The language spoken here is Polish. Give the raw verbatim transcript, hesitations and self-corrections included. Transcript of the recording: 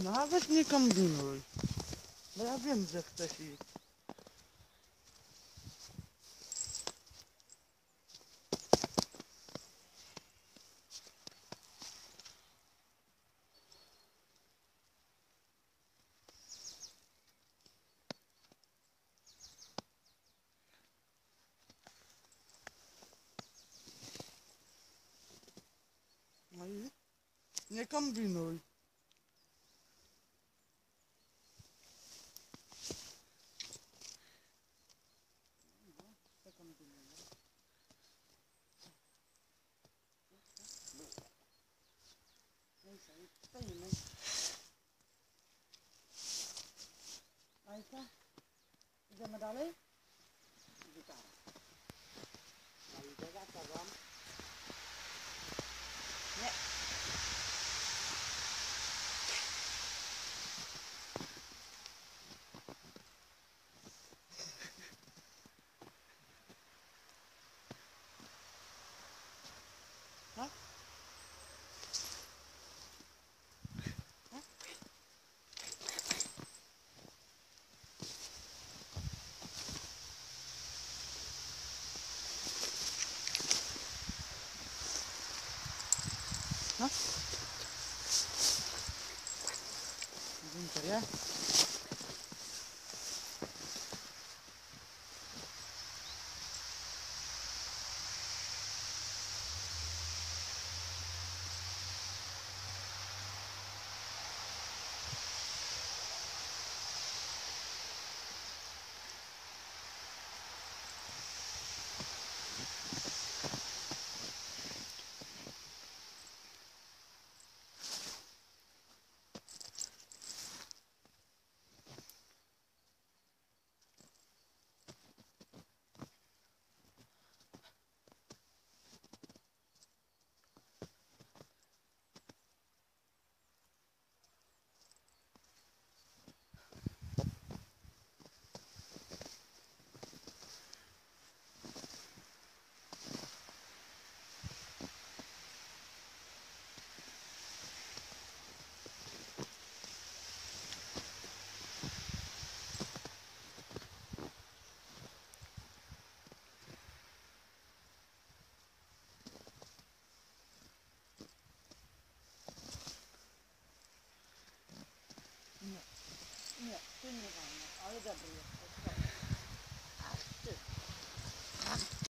Nawet nie kombinuj. Bo ja wiem, że chcesz iść. No i nie kombinuj. Stoimy. No i co? Idziemy dalej? Gitara. No idę za tobą. Nie. No? No? Winter, ja? Nie, nie, ty nie wolno, ale dobry jest.